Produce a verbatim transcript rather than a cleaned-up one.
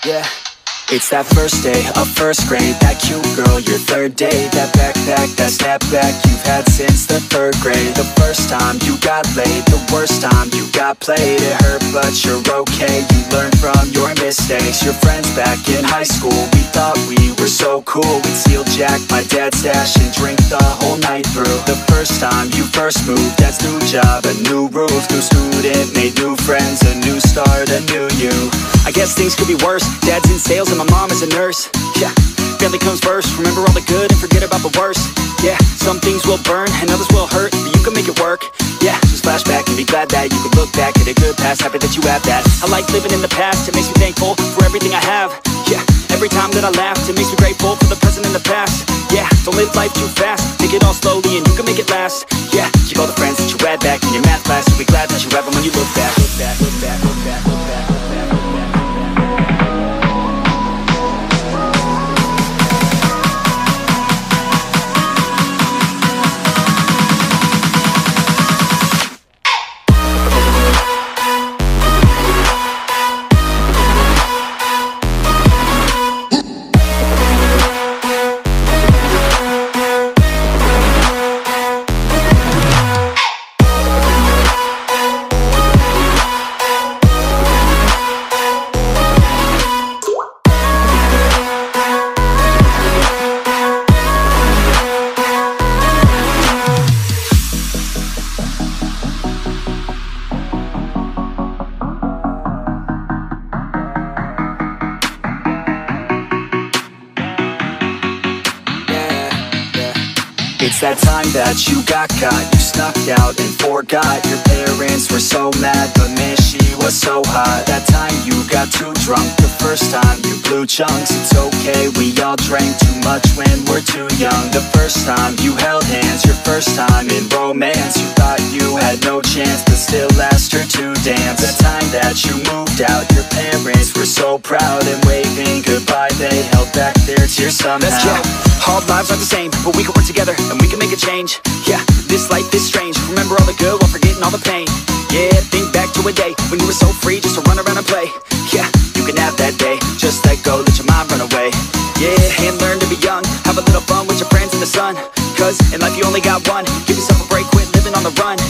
yeah. It's that first day of first grade, that cute girl, your third date, that backpack, that snapback you've had since the third grade. The first time you got laid, the worst time you got played. It hurt but you're okay, you learn from your mistakes. Your friends back in high school, we thought we were so cool. We'd steal Jack, my dad's stash, and drink the whole night through. The first time you first moved, dad's new job, a new roof, new student, made new friends, a new start, a new you. I guess things could be worse, dad's in sales and my mom is a nurse. Yeah, family comes first, remember all the good and forget about the worst. Yeah, some things will burn and others will hurt, but you can make it work. Yeah, just flashback and be glad that you can look back at a good past, happy that you have that. I like living in the past, it makes me thankful for everything I have. Yeah, every time that I laugh, it makes me grateful for the present and the past. Yeah, don't live life too fast, take it all slowly and you can make it last. Yeah, keep all the friends that you had back in your math class, you'll be glad that you have them when you look back. Look back, look back, look back, look back, look back, look back. It's that time that you got caught, you snuck out and forgot. Your parents were so mad, but man, she was so hot. That time you got too drunk, the first time you blew chunks. It's okay, we all drank too much when we're too young. The first time you held hands, your first time in romance. You thought you had no chance, but still asked her to dance. The time that you moved out, your parents were so proud, and waving goodbye, they held back their tears somehow. That's yeah. All lives are the same, but we can work together and we can make a change. Yeah, this life is strange, remember all the good while forgetting all the pain. Yeah, think back to a day when you were so free just to run around and play. Yeah, you can have that day, just let go, let your mind run away. Yeah, and learn to be young, have a little fun with your friends in the sun. Cause in life you only got one, give yourself a break, quit living on the run.